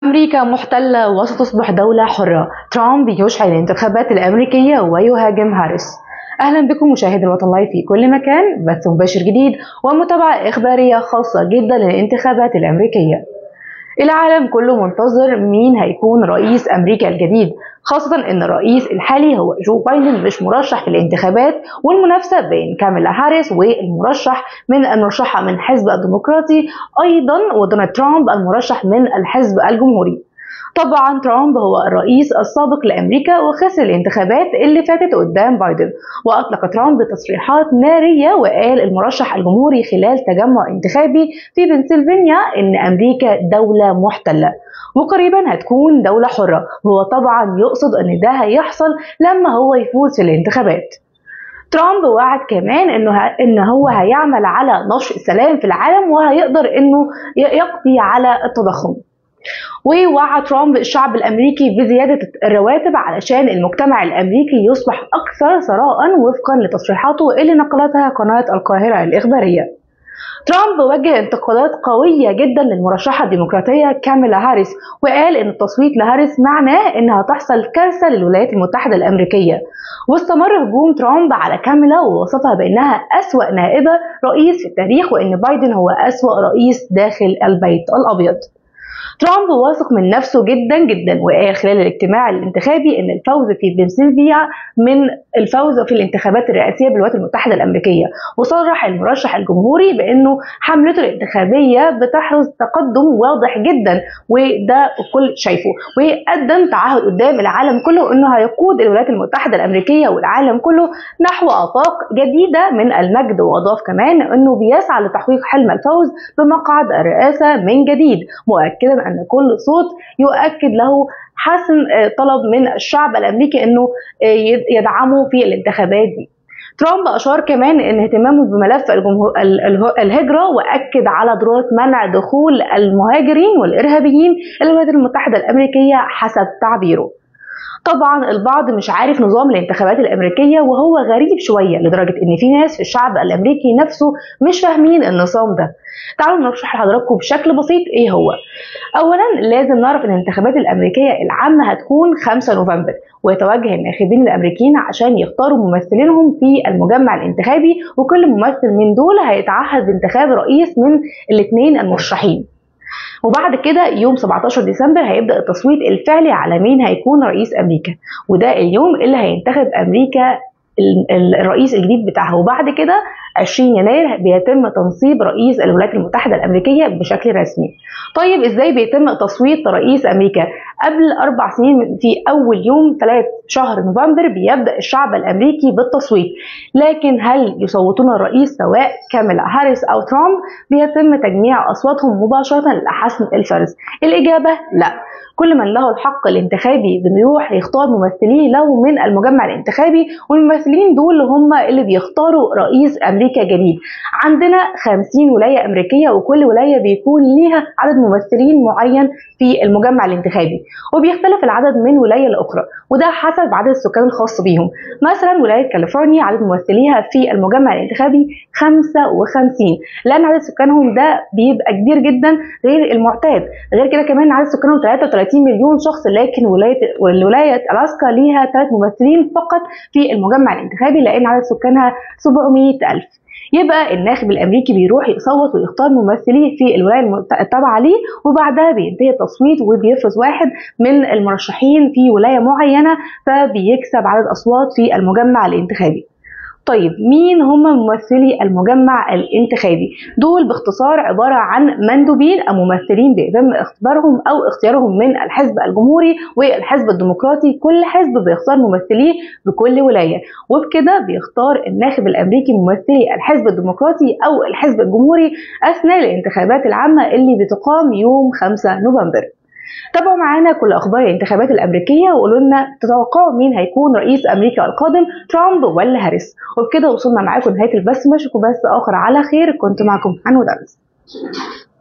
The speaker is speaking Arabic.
أمريكا محتلة وستصبح دولة حرة. ترامب يشعل الانتخابات الأمريكية ويهاجم هاريس. أهلا بكم مشاهدي الوطن لايف في كل مكان، بث مباشر جديد ومتابعة إخبارية خاصة جدا للانتخابات الأمريكية. العالم كله منتظر مين هيكون رئيس أمريكا الجديد، خاصة إن الرئيس الحالي هو جو بايدن مش مرشح في الانتخابات، والمنافسة بين كاميلا هاريس المرشحة من الحزب الديمقراطي أيضا، ودونالد ترامب المرشح من الحزب الجمهوري. طبعا ترامب هو الرئيس السابق لأمريكا وخسر الانتخابات اللي فاتت قدام بايدن، وأطلق ترامب تصريحات نارية وقال المرشح الجمهوري خلال تجمع انتخابي في بنسلفانيا إن أمريكا دولة محتلة وقريبا هتكون دولة حرة، وهو طبعا يقصد إن ده هيحصل لما هو يفوز في الانتخابات. ترامب وعد كمان إن هو هيعمل على نشر السلام في العالم وهيقدر إنه يقضي على التضخم. ووعد ترامب الشعب الامريكي بزياده الرواتب علشان المجتمع الامريكي يصبح اكثر ثراء وفقا لتصريحاته اللي نقلتها قناه القاهره الاخباريه. ترامب وجه انتقادات قوية جدا للمرشحة الديمقراطية كاميلا هاريس، وقال ان التصويت لهاريس معناه انها تحصل كارثة للولايات المتحدة الامريكية. واستمر هجوم ترامب على كاميلا ووصفها بانها اسوأ نائبة رئيس في التاريخ، وان بايدن هو اسوأ رئيس داخل البيت الابيض. ترامب واثق من نفسه جدا جدا، وقال خلال الاجتماع الانتخابي ان الفوز في بنسلفانيا من الفوز في الانتخابات الرئاسيه بالولايات المتحده الامريكيه. وصرح المرشح الجمهوري بانه حملته الانتخابيه بتحرز تقدم واضح جدا، وده الكل شايفه، وقدم تعهد قدام العالم كله انه هيقود الولايات المتحده الامريكيه والعالم كله نحو افاق جديده من المجد. واضاف كمان انه بيسعى لتحقيق حلم الفوز بمقعد الرئاسه من جديد، مؤكدا أن كل صوت يؤكد له حسم طلب من الشعب الأمريكي أنه يدعمه في الانتخابات دي. ترامب أشار كمان أن اهتمامه بملف الهجرة، وأكد على ضرورة منع دخول المهاجرين والإرهابيين إلى الولايات المتحدة الأمريكية حسب تعبيره. طبعا البعض مش عارف نظام الانتخابات الامريكيه، وهو غريب شويه لدرجه ان في ناس في الشعب الامريكي نفسه مش فاهمين النظام ده. تعالوا نشرح لحضراتكم بشكل بسيط ايه هو. اولا لازم نعرف ان الانتخابات الامريكيه العامه هتكون 5 نوفمبر، ويتوجه الناخبين الامريكيين عشان يختاروا ممثلينهم في المجمع الانتخابي، وكل ممثل من دول هيتعهد بانتخاب رئيس من الاثنين المرشحين. وبعد كده يوم 17 ديسمبر هيبدأ التصويت الفعلي على مين هيكون رئيس أمريكا، وده اليوم اللي هينتخب أمريكا الرئيس الجديد بتاعها. وبعد كده 20 يناير بيتم تنصيب رئيس الولايات المتحدة الأمريكية بشكل رسمي. طيب ازاي بيتم تصويت رئيس أمريكا؟ قبل 4 سنين في أول يوم 3 شهر نوفمبر بيبدأ الشعب الأمريكي بالتصويت، لكن هل يصوتون الرئيس سواء كاميلا هاريس أو ترامب؟ بيتم تجميع أصواتهم مباشرة لحسم الفرز. الإجابة لا، كل من له الحق الانتخابي بيروح يختار ممثليه له من المجمع الانتخابي، والممثلين دول هم اللي بيختاروا رئيس أمريكا جديد. عندنا 50 ولاية أمريكية، وكل ولاية بيكون ليها عدد ممثلين معين في المجمع الانتخابي، وبيختلف العدد من ولاية لأخرى، وده حسب عدد السكان الخاص بيهم. مثلا ولاية كاليفورنيا عدد ممثليها في المجمع الانتخابي 55، لأن عدد سكانهم ده بيبقى كبير جدا غير المعتاد. غير كده كمان عدد سكانهم 33 مليون شخص، لكن ولاية ألاسكا ليها 3 ممثلين فقط في المجمع الانتخابي لأن عدد سكانها 700,000. يبقى الناخب الامريكي بيروح يصوت ويختار ممثليه في الولايه التابعه ليه، وبعدها بينتهي التصويت وبيفرز واحد من المرشحين في ولايه معينه فبيكسب عدد اصوات في المجمع الانتخابي. طيب مين هم ممثلي المجمع الانتخابي؟ دول باختصار عبارة عن مندوبين أو ممثلين بيتم اختبارهم أو اختيارهم من الحزب الجمهوري والحزب الديمقراطي. كل حزب بيختار ممثليه بكل ولاية، وبكده بيختار الناخب الأمريكي ممثلي الحزب الديمقراطي أو الحزب الجمهوري أثناء الانتخابات العامة اللي بتقام يوم 5 نوفمبر. تابعوا معانا كل اخبار الانتخابات الامريكيه، وقولوا لنا تتوقعوا مين هيكون رئيس امريكا القادم، ترامب ولا هاريس. وبكده وصلنا معاكم لنهايه البث، ما اشوفكم بث اخر على خير. كنت معكم حنود أنس.